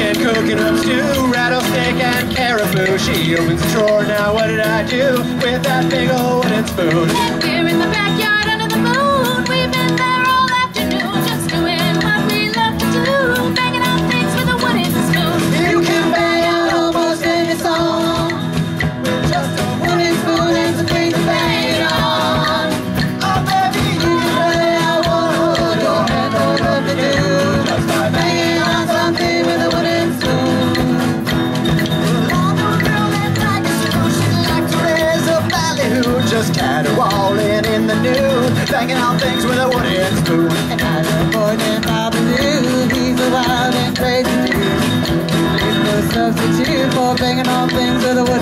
kitchen cooking up stew, rattlesnake and caribou. She opens the drawer, now what did I do with that big old wooden spoon? We're in the backyard under the moon. We've been there all afternoon, just doing what we love to do, banging out things with a wooden spoon. You can bang out almost any song with just a wooden spoon and some things to bang it on. Oh baby, you can bang out one hole, don't have no love to do, just by banging on something with a wooden spoon. Although a girl that likes a spoon, she'd like to raise a ballyhoo, just caterwauling in the nude, banging on things with a wooden spoon. And I love boy named Bobby Lou, he's a wild and crazy dude. He's no substitute for banging on things with a wooden spoon.